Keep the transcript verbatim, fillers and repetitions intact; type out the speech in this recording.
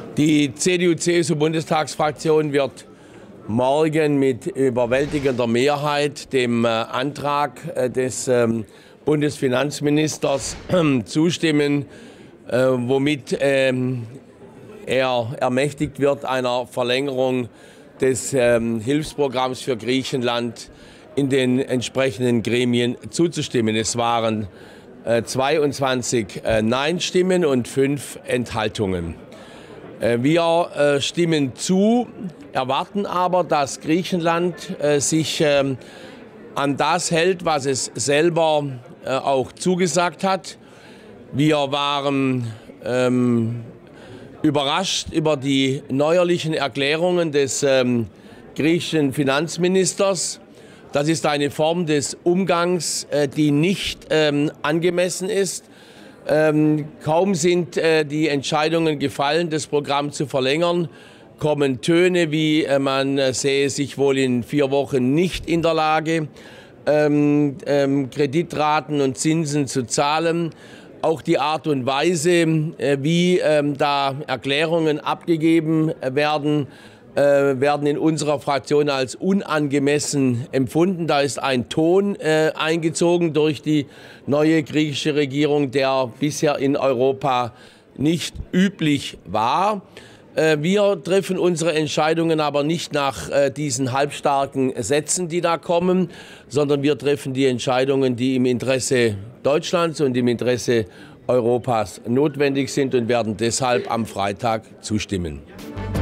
Die C D U-C S U-Bundestagsfraktion wird morgen mit überwältigender Mehrheit dem Antrag des Bundesfinanzministers zustimmen, womit er ermächtigt wird, einer Verlängerung des Hilfsprogramms für Griechenland in den entsprechenden Gremien zuzustimmen. Es waren zweiundzwanzig Nein-Stimmen und fünf Enthaltungen. Wir stimmen zu, erwarten aber, dass Griechenland sich an das hält, was es selber auch zugesagt hat. Wir waren ähm, überrascht über die neuerlichen Erklärungen des ähm, griechischen Finanzministers. Das ist eine Form des Umgangs, äh, die nicht ähm, angemessen ist. Ähm, kaum sind äh, die Entscheidungen gefallen, das Programm zu verlängern, kommen Töne wie, äh, man äh, sähe sich wohl in vier Wochen nicht in der Lage, ähm, ähm, Kreditraten und Zinsen zu zahlen. Auch die Art und Weise, äh, wie ähm, da Erklärungen abgegeben werden, äh, werden in unserer Fraktion als unangemessen empfunden. Da ist ein Ton äh, eingezogen durch die neue griechische Regierung, der bisher in Europa nicht üblich war. Äh, wir treffen unsere Entscheidungen aber nicht nach äh, diesen halbstarken Sätzen, die da kommen, sondern wir treffen die Entscheidungen, die im Interesse Deutschlands und im Interesse Europas notwendig sind und werden deshalb am Freitag zustimmen.